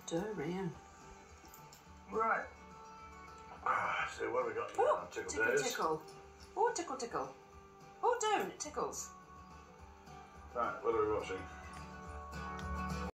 Durian. Right. So what have we got here Oh, on Tickle tickle, Days? tickle. Oh, tickle, tickle. Oh, don't, it tickles. Right, what are we watching?